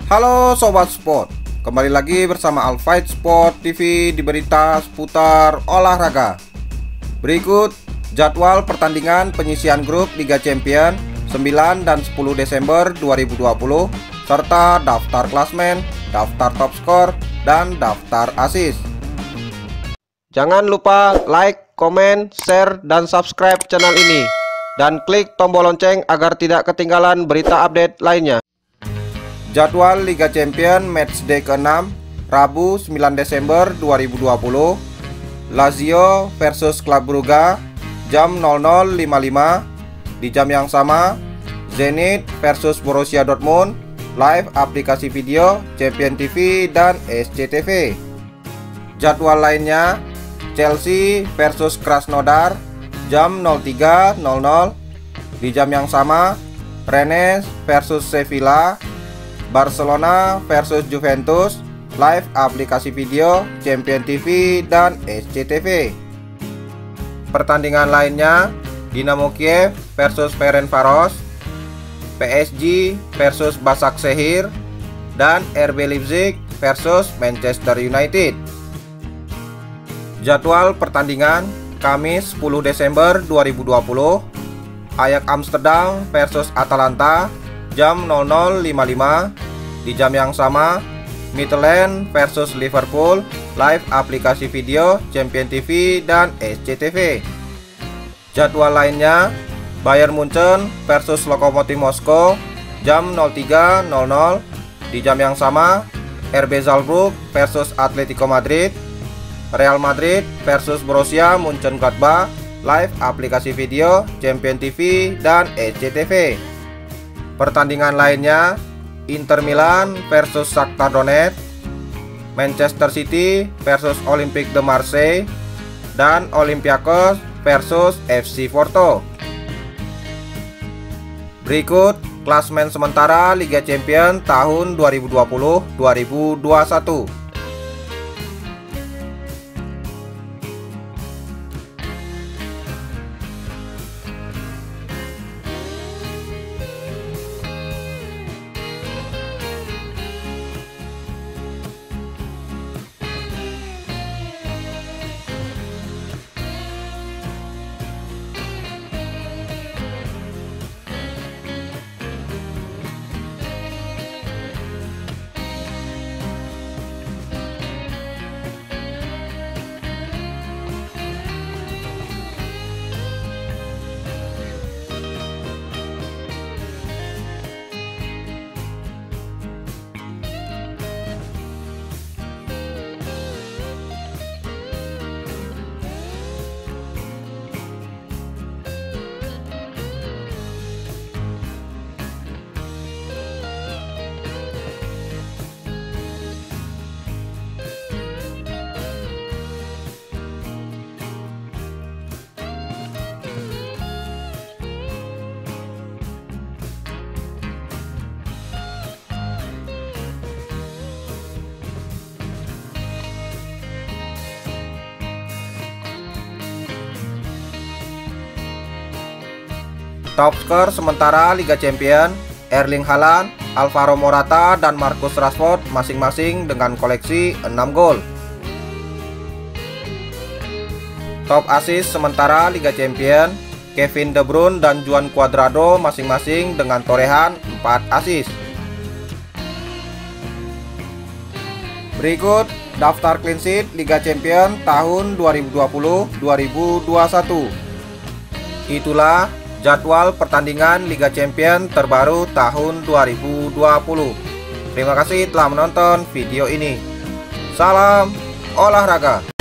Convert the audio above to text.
Halo Sobat Sport, kembali lagi bersama Alfight Sport TV di berita seputar olahraga. Berikut jadwal pertandingan penyisihan grup Liga Champions 9 dan 10 Desember 2020 serta daftar klasmen, daftar top skor, dan daftar assist. Jangan lupa like, komen, share, dan subscribe channel ini dan klik tombol lonceng agar tidak ketinggalan berita update lainnya. Jadwal Liga Champions Matchday ke-6 Rabu 9 Desember 2020, Lazio versus Club Brugge jam 00.55. Di jam yang sama, Zenit versus Borussia Dortmund live aplikasi video Champion TV dan SCTV. Jadwal lainnya, Chelsea versus Krasnodar jam 03.00. Di jam yang sama, Rennes versus Sevilla, Barcelona versus Juventus live aplikasi video Champion TV dan SCTV. Pertandingan lainnya, Dinamo Kiev versus Ferencvaros, PSG versus Başakşehir, dan RB Leipzig versus Manchester United. Jadwal pertandingan Kamis 10 Desember 2020, Ajax Amsterdam versus Atalanta jam 00.55. Di jam yang sama, Midtjylland versus Liverpool live aplikasi video Champion TV dan SCTV. Jadwal lainnya, Bayern Munchen versus Lokomotiv Moskow jam 03.00. Di jam yang sama, RB Salzburg versus Atletico Madrid, Real Madrid versus Borussia Mönchengladbach live aplikasi video Champion TV dan SCTV. Pertandingan lainnya, Inter Milan versus Shakhtar Donetsk, Manchester City versus Olympique de Marseille, dan Olympiakos versus FC Porto. Berikut klasmen sementara Liga Champions tahun 2020-2021. Top skor sementara Liga Champions, Erling Haaland, Alvaro Morata, dan Marcus Rashford masing-masing dengan koleksi 6 gol. Top assist sementara Liga Champions, Kevin De Bruyne dan Juan Cuadrado masing-masing dengan torehan 4 assist. Berikut daftar clean sheet Liga Champions tahun 2020-2021. Itulah jadwal pertandingan Liga Champions terbaru tahun 2020. Terima kasih telah menonton video ini. Salam olahraga.